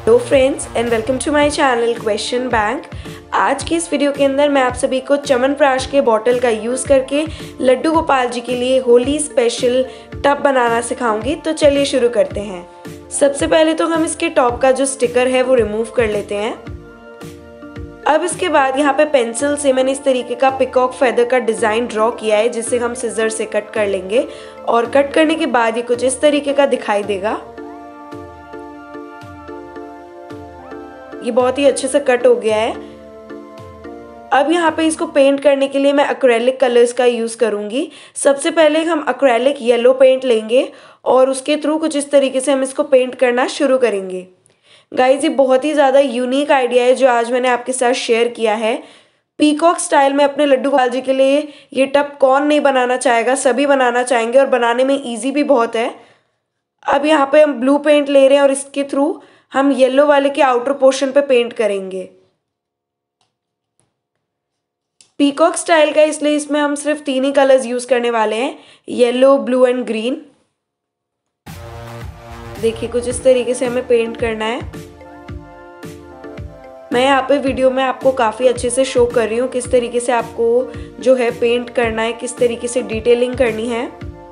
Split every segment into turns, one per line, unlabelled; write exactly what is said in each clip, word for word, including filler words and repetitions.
Hello friends and welcome to my channel question bank. आज की इस वीडियो के अंदर मैं आप सभी को च्यवनप्राश के बॉटल का यूज़ करके लड्डू गोपाल जी के लिए होली स्पेशल टब बनाना सिखाऊंगी। तो चलिए शुरू करते हैं। सबसे पहले तो हम इसके टॉप का जो स्टिकर है वो रिमूव कर लेते हैं। अब इसके बाद यहाँ पे पेंसिल से मैंने इस तरीके का पिकॉक फेदर का डिज़ाइन ड्रॉ किया है, जिसे हम सिजर से कट कर लेंगे। और कट करने के बाद ये कुछ इस तरीके का दिखाई देगा। ये बहुत ही अच्छे से कट हो गया है। अब यहाँ पे इसको पेंट करने के लिए मैं एक्रेलिक कलर्स का यूज़ करूँगी। सबसे पहले हम एक्रेलिक येलो पेंट लेंगे और उसके थ्रू कुछ इस तरीके से हम इसको पेंट करना शुरू करेंगे। गाइज, ये बहुत ही ज़्यादा यूनिक आइडिया है जो आज मैंने आपके साथ शेयर किया है। पीकॉक स्टाइल में अपने लड्डू गोपाल जी के लिए ये टब कौन नहीं बनाना चाहेगा, सभी बनाना चाहेंगे और बनाने में ईजी भी बहुत है। अब यहाँ पे हम ब्लू पेंट ले रहे हैं और इसके थ्रू हम येलो वाले के आउटर पोर्शन पे पेंट करेंगे। पीकॉक स्टाइल का, इसलिए इसमें हम सिर्फ तीन ही कलर्स यूज करने वाले हैं, येलो, ब्लू एंड ग्रीन। देखिए कुछ इस तरीके से हमें पेंट करना है। मैं यहाँ पे वीडियो में आपको काफ़ी अच्छे से शो कर रही हूँ किस तरीके से आपको जो है पेंट करना है, किस तरीके से डिटेलिंग करनी है।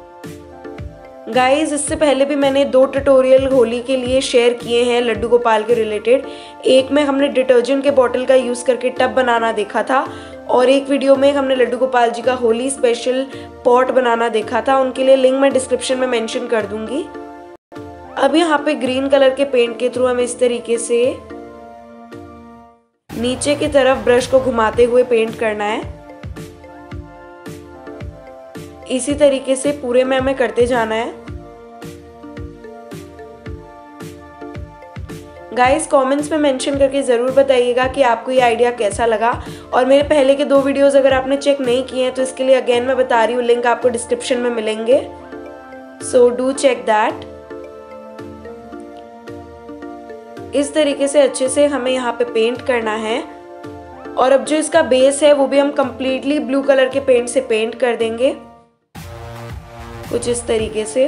गाइज, इससे पहले भी मैंने दो ट्यूटोरियल होली के लिए शेयर किए हैं लड्डू गोपाल के रिलेटेड। एक में हमने डिटर्जेंट के बॉटल का यूज़ करके टब बनाना देखा था और एक वीडियो में हमने लड्डू गोपाल जी का होली स्पेशल पॉट बनाना देखा था। उनके लिए लिंक मैं डिस्क्रिप्शन में मेंशन कर दूंगी। अब यहाँ पे ग्रीन कलर के पेंट के थ्रू हमें इस तरीके से नीचे की तरफ ब्रश को घुमाते हुए पेंट करना है। इसी तरीके से पूरे में हमें करते जाना है। गाइस, कमेंट्स में मेंशन करके ज़रूर बताइएगा कि आपको ये आइडिया कैसा लगा। और मेरे पहले के दो वीडियोस अगर आपने चेक नहीं किए हैं तो इसके लिए अगेन मैं बता रही हूँ, लिंक आपको डिस्क्रिप्शन में मिलेंगे, सो डू चेक दैट। इस तरीके से अच्छे से हमें यहाँ पे पेंट करना है। और अब जो इसका बेस है वो भी हम कंप्लीटली ब्लू कलर के पेंट से पेंट कर देंगे, कुछ इस तरीके से।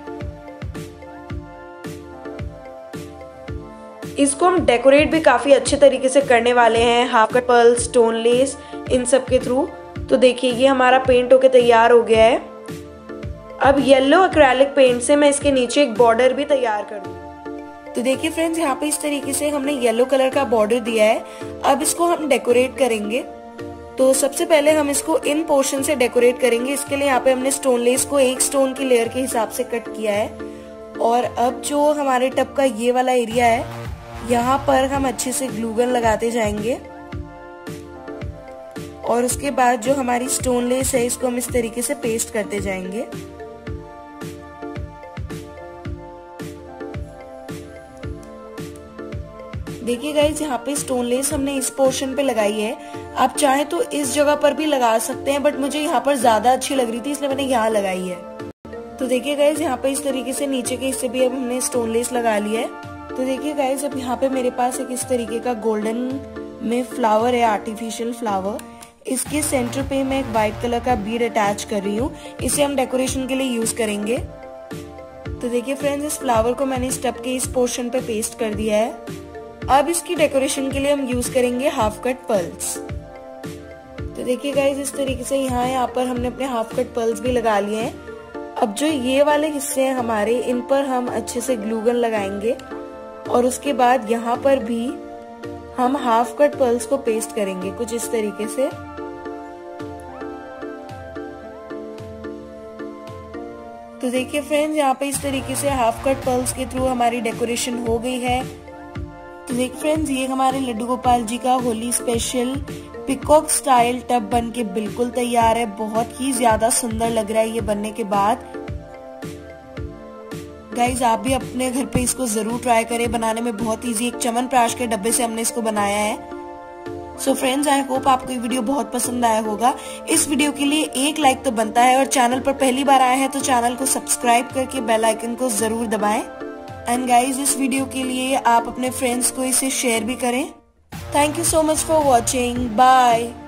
इसको हम डेकोरेट भी काफी अच्छे तरीके से करने वाले हैं, half cut pearl, stone lace, इन सब के थ्रू। तो देखिए ये हमारा पेंट होके तैयार हो गया है। अब येलो एक्रेलिक पेंट से मैं इसके नीचे एक बॉर्डर भी तैयार कर दूँ। तो देखिए फ्रेंड्स, यहाँ पे इस तरीके से हमने येलो कलर का बॉर्डर दिया है। अब इसको हम डेकोरेट करेंगे। तो सबसे पहले हम इसको इन पोर्शन से डेकोरेट करेंगे। इसके लिए यहाँ पे हमने स्टोन लेस को एक स्टोन की लेयर के हिसाब से कट किया है। और अब जो हमारे टब का ये वाला एरिया है, यहाँ पर हम अच्छे से ग्लू गन लगाते जाएंगे। और उसके बाद जो हमारी स्टोन लेस है इसको हम इस तरीके से पेस्ट करते जाएंगे। देखिए गाइज, यहाँ पे स्टोन लेस हमने इस पोर्शन पे लगाई है। आप चाहे तो इस जगह पर भी लगा सकते हैं, बट मुझे यहाँ पर ज्यादा अच्छी लग रही थी इसलिए मैंने यहाँ लगाई है। तो देखिए गाइज, यहाँ पे इस तरीके से नीचे के हिस्से भी अब हमने स्टोन लेस लगा लिया है। तो देखिए गाइज, अब यहाँ पे मेरे पास एक इस तरीके का गोल्डन में फ्लावर है, आर्टिफिशियल फ्लावर। इसके सेंटर पे मैं एक व्हाइट कलर का बीड अटैच कर रही हूँ। इसे हम डेकोरेशन के लिए यूज करेंगे। तो देखिए फ्रेंड्स, इस फ्लावर को मैंने इस टब के इस पोर्शन पे पेस्ट कर दिया है। अब इसकी डेकोरेशन के लिए हम यूज करेंगे हाफ कट पर्ल्स। तो देखिए गाइज, इस तरीके से यहाँ यहाँ पर हमने अपने हाफ कट पर्ल्स भी लगा लिए हैं। अब जो ये वाले हिस्से हैं हमारे, इन पर हम अच्छे से ग्लू गन लगाएंगे और उसके बाद यहाँ पर भी हम हाफ कट पर्ल्स को पेस्ट करेंगे, कुछ इस तरीके से। तो देखिए फ्रेंड्स, यहाँ पे इस तरीके से हाफ कट पर्ल्स के थ्रू हमारी डेकोरेशन हो गई है। तो देखिए फ्रेंड्स, ये हमारे लड्डू गोपाल जी का Holi special peacock style tub बन के बिल्कुल तैयार है। बहुत ही ज्यादा सुंदर लग रहा है ये बनने के बाद। गाइज, आप भी अपने घर पे इसको जरूर ट्राई करें, बनाने में बहुत इजी। एक च्यवनप्राश के डब्बे से हमने इसको बनाया है। सो फ्रेंड्स, आई होप आपको ये वीडियो बहुत पसंद आया होगा। इस वीडियो के लिए एक लाइक तो बनता है और चैनल पर पहली बार आया है तो चैनल को सब्सक्राइब करके बेल आइकन को जरूर दबाएं। एंड गाइज, इस वीडियो के लिए आप अपने फ्रेंड्स को इसे शेयर भी करें। Thank you so much for watching. Bye.